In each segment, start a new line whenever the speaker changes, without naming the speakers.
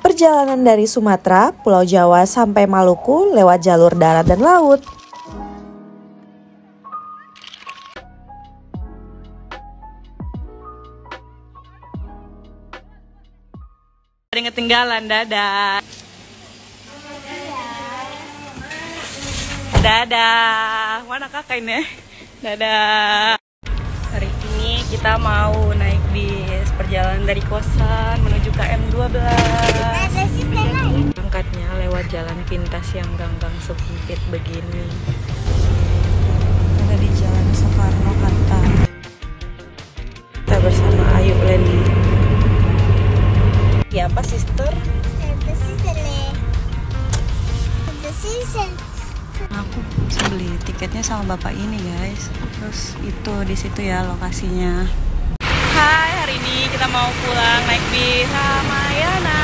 Perjalanan dari Sumatera, Pulau Jawa sampai Maluku lewat jalur darat dan laut.
Ada yang ketinggalan, dadah. Dadah. Mana kakak ini? Dadah. Hari ini kita mau naik bis perjalanan dari kosan menuju KM12. Berangkatnya lewat jalan pintas yang gang-gang sempit begini. Ada di Jalan Soekarno-Hatta. Kita bersama Ayu Leni. Ya apa, sister? Aku beli tiketnya sama bapak ini, guys. Terus itu di situ ya lokasinya. Hai, hari ini kita mau pulang naik bis Ramayana.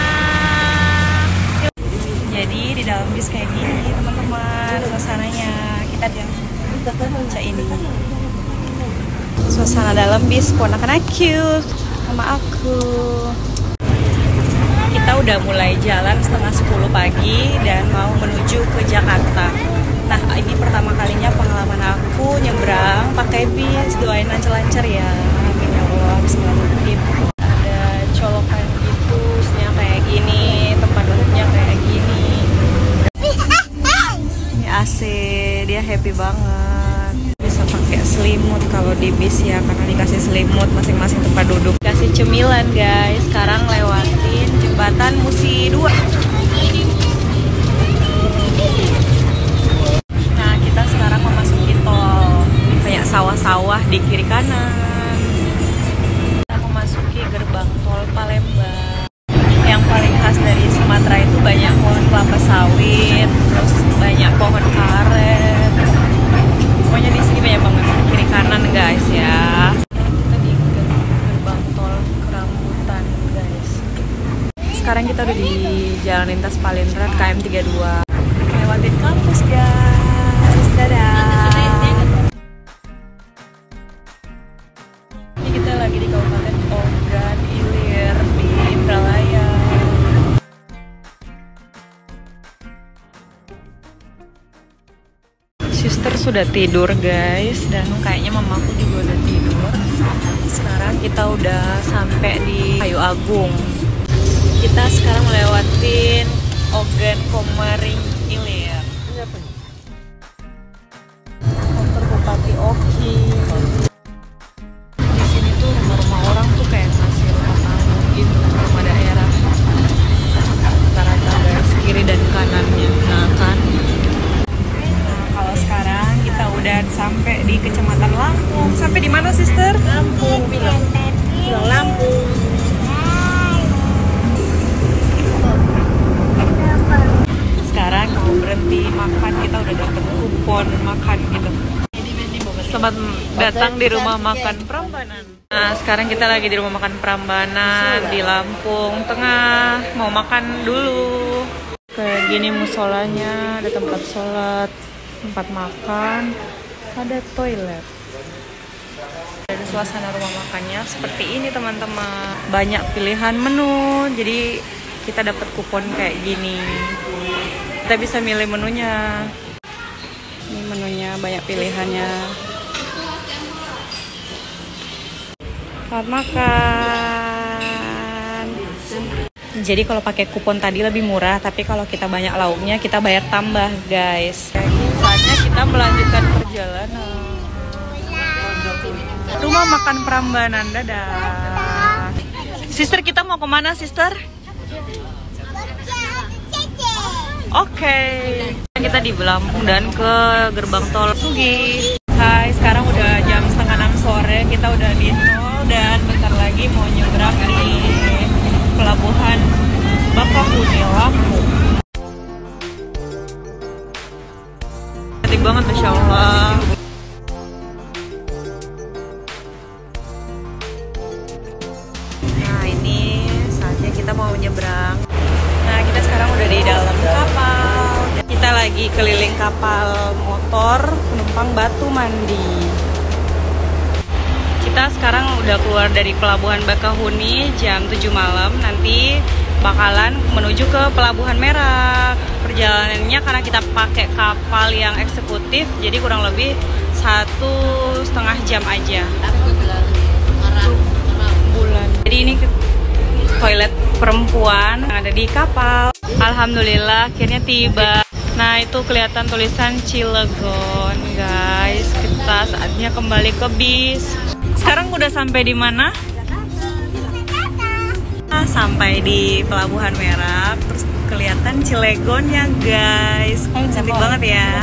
Jadi di dalam bis kayak gini, teman-teman, suasananya. Kita yang baca ini. Suasana dalam bis, ponakan cute sama aku. Kita udah mulai jalan setengah 10 pagi dan mau menuju ke Jakarta. Nah, ini pertama kalinya pengalaman aku nyebrang pakai bis. Doain lancar-lancar ya. Amin ya Allah. Bismillahirrahmanirrahim. Ada colokan gitu, terusnya kayak gini, tempat duduknya kayak gini. Ini AC, dia happy banget. Bisa pakai selimut kalau di bis ya, karena dikasih selimut masing-masing tempat duduk. Kasih cemilan, guys. Sekarang lewatin jembatan Musi 2. Sekarang memasuki tol, banyak sawah-sawah di kiri kanan. Kita memasuki gerbang tol Palembang. Yang paling khas dari Sumatera itu banyak pohon kelapa sawit, terus banyak pohon karet. Pokoknya di sini banyak banget kiri kanan, guys ya. Kita di gerbang tol Kerambutan, guys. Sekarang kita udah di Jalan Lintas Palindrat KM32. Lewatin kampus, guys. Dadah. Ini kita lagi di Kabupaten Ogan Ilir di Indralaya. Sister sudah tidur, guys, dan kayaknya mamaku juga udah tidur. Sekarang kita udah sampai di Kayu Agung. Kita sekarang melewatin Ogan Komering Ilir. Bupati Oki. Di sini tuh rumah-rumah orang tuh kayak masih rumah panggung gitu, rumah daerah. Rata-rata guys, kiri dan kanannya. Nah kan. Nah, kalau sekarang kita udah sampai di Kecamatan Lampung. Sampai di mana, sister? Lampung. Bilang Lampung. Sekarang mau berhenti makan, kita udah dapet kupon makan gitu. Selamat datang di rumah makan Prambanan. Nah, sekarang kita lagi di rumah makan Prambanan di Lampung Tengah. Mau makan dulu. Kayak gini musolanya, ada tempat sholat, tempat makan, ada toilet. Dan suasana rumah makannya seperti ini, teman-teman. Banyak pilihan menu, jadi kita dapat kupon kayak gini. Kita bisa milih menunya. Ini menunya, banyak pilihannya. Selamat makan. Jadi kalau pakai kupon tadi lebih murah, tapi kalau kita banyak lauknya kita bayar tambah, guys. Saatnya kita melanjutkan perjalanan. Rumah makan Prambanan, dadah. Sister, kita mau kemana, sister? Oke. Kita di Lampung dan ke gerbang tol Sugi. Hai, sekarang udah jam 5:30 sore. Kita udah di tol dan bentar lagi mau nyebrang di pelabuhan Bakahuni, Lampung. Cantik banget, Masya Allah. Nah, ini saatnya kita mau nyebrang. Nah, kita sekarang udah di dalam kapal. Kita lagi keliling kapal motor penumpang Batu Mandi. Kita sekarang udah keluar dari pelabuhan Bakahuni jam 7 malam. Nanti bakalan menuju ke Pelabuhan Merak. Perjalanannya karena kita pakai kapal yang eksekutif, jadi kurang lebih 1,5 jam aja. Bulan. Jadi ini toilet perempuan yang ada di kapal. Alhamdulillah akhirnya tiba. Nah itu kelihatan tulisan Cilegon guys. Kita saatnya kembali ke bis. Sekarang udah sampai di mana? Sampai di Pelabuhan Merak, terus kelihatan Cilegonnya guys. Cantik banget ya.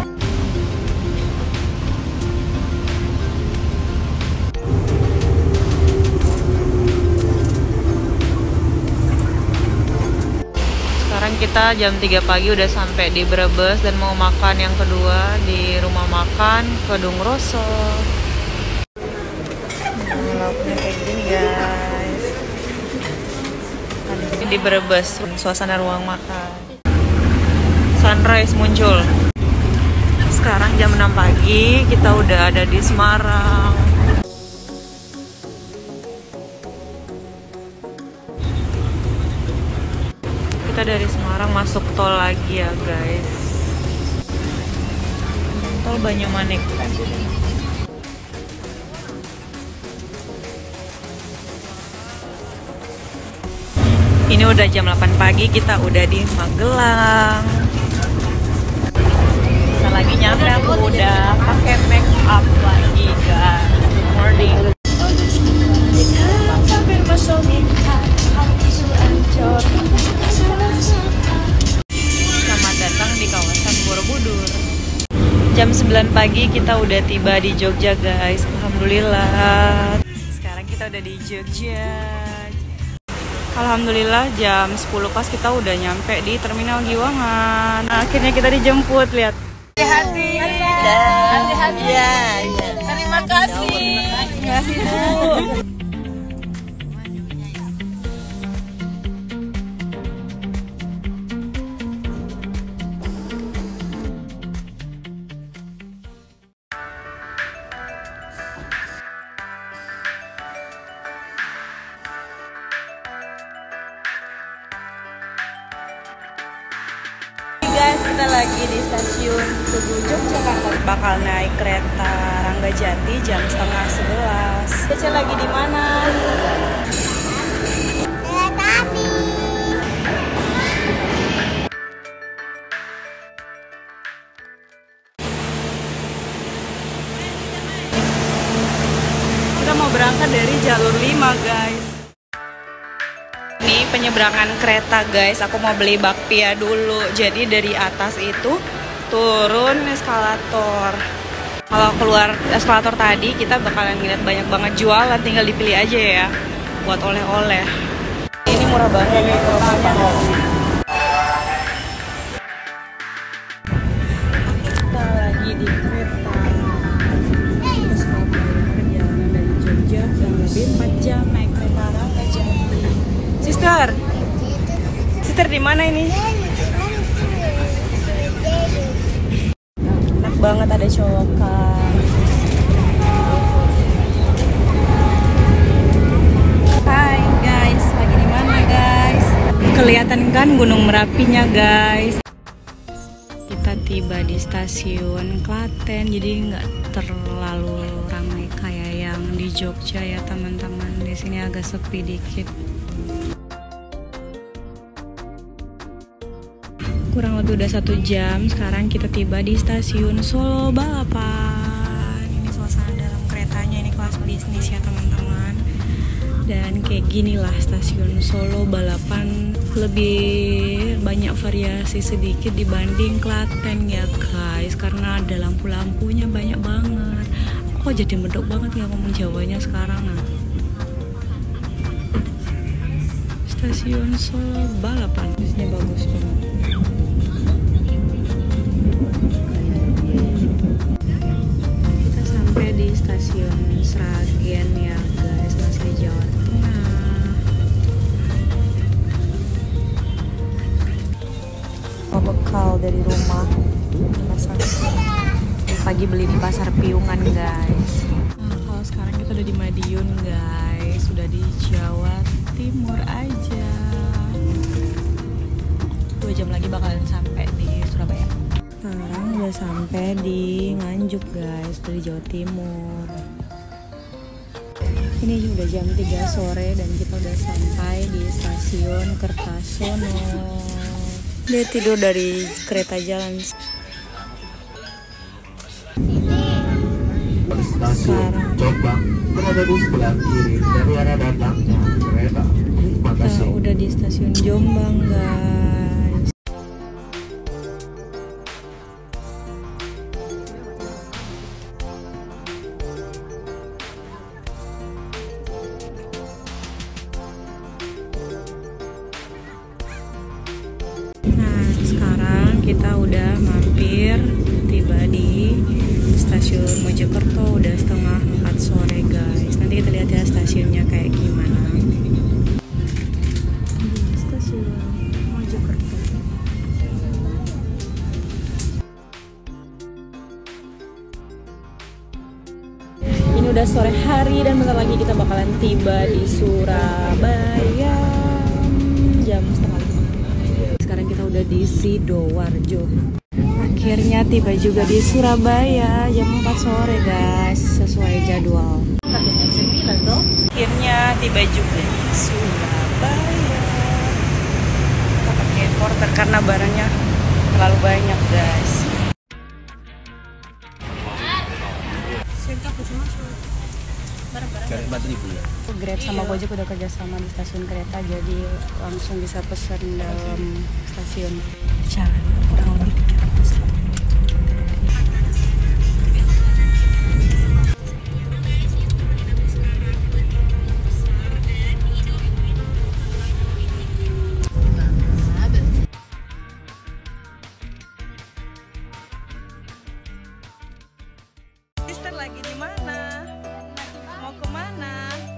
Sekarang kita jam 3 pagi udah sampai di Brebes dan mau makan yang kedua di rumah makan Kedung Roso. Lauknya kayak gini guys. Di Brebes, suasana ruang makan. Sunrise muncul. Sekarang jam 6 pagi, kita udah ada di Semarang. Kita dari Semarang masuk tol lagi ya guys. Tol Banyumanik. Ini udah jam 8 pagi, kita udah di Magelang. Kita lagi nyampe, aku udah pakai make up lagi guys. Good morning. Selamat datang di kawasan Borobudur. Jam 9 pagi kita udah tiba di Jogja guys. Alhamdulillah. Sekarang kita udah di Jogja. Alhamdulillah jam 10 pas kita udah nyampe di Terminal Giwangan. Nah, akhirnya kita dijemput, lihat.
Hati-hati. Hati-hati. Ya, ya. Terima kasih.
Terima kasih Bu.
Guys, kita lagi di stasiun Tugu Yogyakarta. Bakal naik kereta Ranggajati jam 10:30. Cece lagi di mana? Kereta api. Kita mau berangkat dari jalur 5 guys. Ini penyeberangan kereta guys, aku mau beli bakpia dulu. Jadi dari atas itu turun eskalator. Kalau keluar eskalator tadi kita bakalan ngeliat banyak banget jualan, tinggal dipilih aja ya buat oleh-oleh. Ini murah banget nih kerupuknya. Kita lagi di kereta. Kita Surabaya, perjalanan dari Jogja kurang lebih 4 jam naik kereta Ranggajati. Sister di mana ini? Enak banget, ada colokan. Hai guys, lagi di mana guys? Kelihatan kan Gunung Merapinya guys. Kita tiba di stasiun Klaten, jadi nggak terlalu ramai kayak yang di Jogja ya teman-teman. Di sini agak sepi dikit. Kurang lebih udah 1 jam, sekarang kita tiba di stasiun Solo Balapan. Ini suasana dalam keretanya, ini kelas bisnis ya teman-teman. Dan kayak gini lah stasiun Solo Balapan, lebih banyak variasi sedikit dibanding Klaten ya guys, karena ada lampu-lampunya banyak banget. Kok jadi medok banget ya ngomong Jawanya sekarang. Nah, stasiun Solo Balapan, bisnya bagus banget. Di stasiun Sragen ya guys, masih Jawa Tengah. Bekal dari rumah, pagi beli di pasar Piungan guys. Nah, kalau sekarang kita udah di Madiun guys, sudah di Jawa Timur aja.
bakalan sampai di Surabaya.
Sekarang udah sampai di Nganjuk guys, dari Jawa Timur. Ini udah jam 3 sore dan kita udah sampai di stasiun Kertasono. Dia tidur dari kereta jalan. Sekarang
Jombang berada di sebelah kiri dari arah datangnya kereta. Terima
kita
kasih.
udah di stasiun Jombang guys. Nah sekarang kita udah mampir tiba di stasiun Mojokerto, udah setengah 4 sore guys. Nanti kita lihat ya stasiunnya kayak gimana. Stasiun Mojokerto. Ini udah sore hari dan bentar lagi kita bakalan tiba di Surabaya jam setengah 5. Sekarang kita udah di Sidoarjo. Akhirnya tiba juga di Surabaya jam 4 sore guys, sesuai jadwal. Akhirnya tiba juga di Surabaya. Kita pakai porter karena barangnya terlalu banyak guys. Grab sama Gojek udah kerjasama di stasiun kereta, jadi langsung bisa pesen dalam stasiun. Jalan kurang lebih 300. Sister lagi di mana? Mau kemana?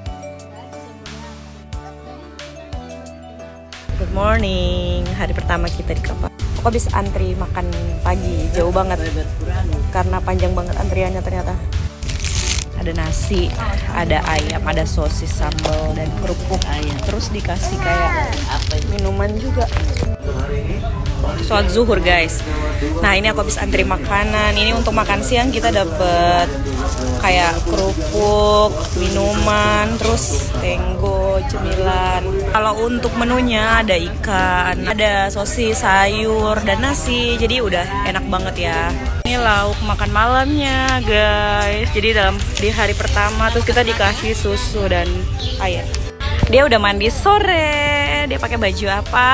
Good morning, hari pertama kita di kapal. Aku habis antri makan pagi, jauh banget karena panjang banget antriannya ternyata. Ada nasi, ada ayam, ada sosis, sambal, dan kerupuk. Terus dikasih kayak minuman juga. Sholat zuhur guys. Nah ini aku habis antri makanan. Ini untuk makan siang kita dapet kayak kerupuk, minuman, terus tenggo, cemilan. Kalau untuk menunya ada ikan, ada sosis, sayur, dan nasi. Jadi udah enak banget ya. Ini lauk makan malamnya guys. Jadi di hari pertama terus kita dikasih susu dan air. Dia udah mandi sore. Dia pakai baju apa?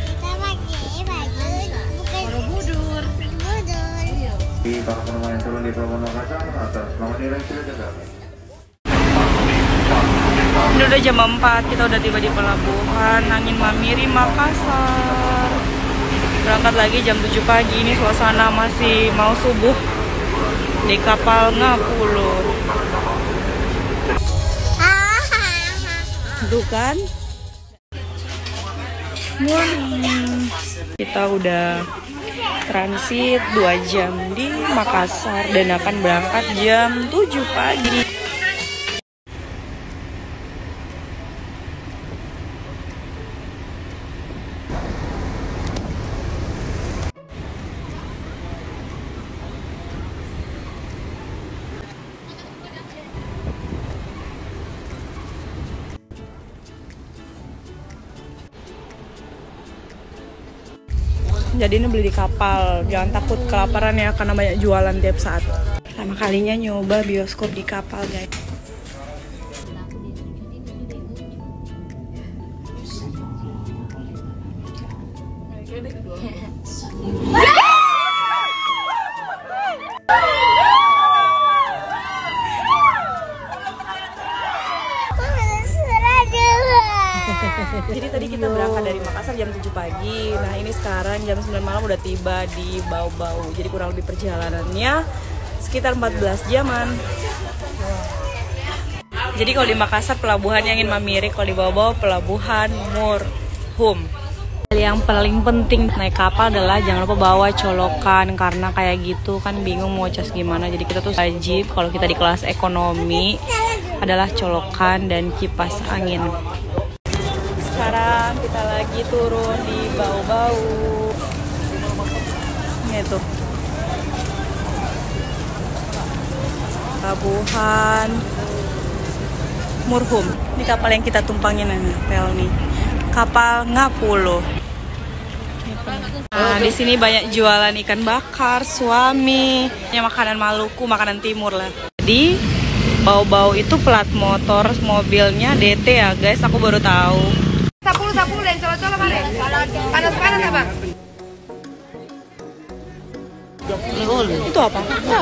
Para penumpang yang turun di Pelabuhan Makassar atas nama nilai tidak.
Ini udah jam 4, kita udah tiba di pelabuhan Angin Mamiri, Makassar. Berangkat lagi jam 7 pagi. Ini suasana masih mau subuh di kapal Ngapulur. Tuh kan? Morning. Kita udah transit 2 jam di Makassar dan akan berangkat jam 7 pagi. Jadi ini beli di kapal, jangan takut kelaparan ya karena banyak jualan tiap saat. Pertama kalinya nyoba bioskop di kapal guys. Jadi tadi kita berangkat dari Makassar jam 7 pagi. Nah ini sekarang jam 9 malam udah tiba di Bau-Bau. Jadi kurang lebih perjalanannya sekitar 14 jaman. Jadi kalau di Makassar pelabuhannya Angin Mamiri, kalau di Bau-Bau pelabuhan Murhum. Yang paling penting naik kapal adalah jangan lupa bawa colokan, karena kayak gitu kan bingung mau cas gimana. Jadi kita tuh wajib kalau kita di kelas ekonomi adalah colokan dan kipas angin. Sekarang kita lagi turun di Bau-Bau. Ini tuh Pelabuhan Murhum. Ini kapal yang kita tumpangin nih, kapal Ngapulu. Nah, di sini banyak jualan ikan bakar, suami, ya makanan Maluku, makanan timur lah. Jadi bau-bau itu plat motor mobilnya DT ya guys, aku baru tahu.
10 yang colo-colo kali. Panas-panas apa?
Itu apa?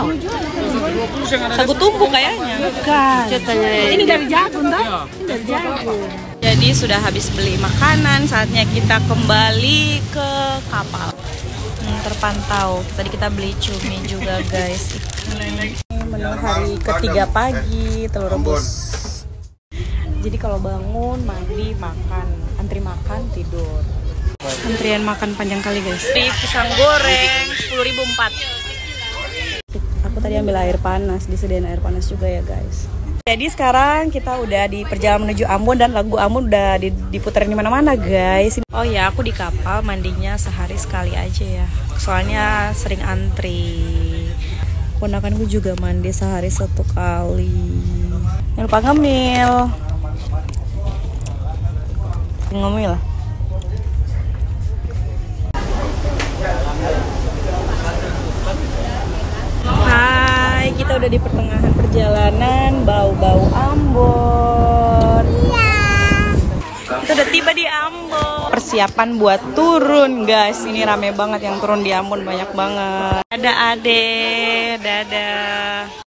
Sagu tumbuk kayaknya. Bukan. Ini dari jagung toh? Ini dari jagung. Jadi sudah habis beli makanan, saatnya kita kembali ke kapal. Terpantau. Tadi kita beli cumi juga guys. Menu hari ketiga pagi, telur rebus. Jadi kalau bangun, mandi, makan, antri makan, tidur. Antrian makan panjang kali guys. Di pisang goreng 10.004. Aku tadi ambil air panas, disediain air panas juga ya guys. Jadi sekarang kita udah di perjalanan menuju Ambon dan lagu Ambon udah diputerin di mana-mana guys. Oh ya, aku di kapal mandinya sehari sekali aja ya. Soalnya sering antri. Ponakanku juga mandi sehari 1 kali. Jangan lupa ngemil. Ngemil. Hai, kita udah di pertengahan perjalanan, bau-bau Ambon. Kita udah tiba di Ambon. Persiapan buat turun guys. Ini rame banget yang turun di Ambon, banyak banget. Ada Ade, dadah.